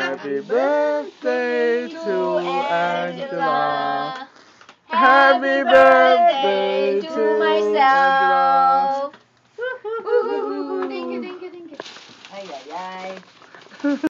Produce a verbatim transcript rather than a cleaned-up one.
Happy birthday to Angela. Happy birthday to myself. Thank you, thank you, thank you. Ay, ay, ay.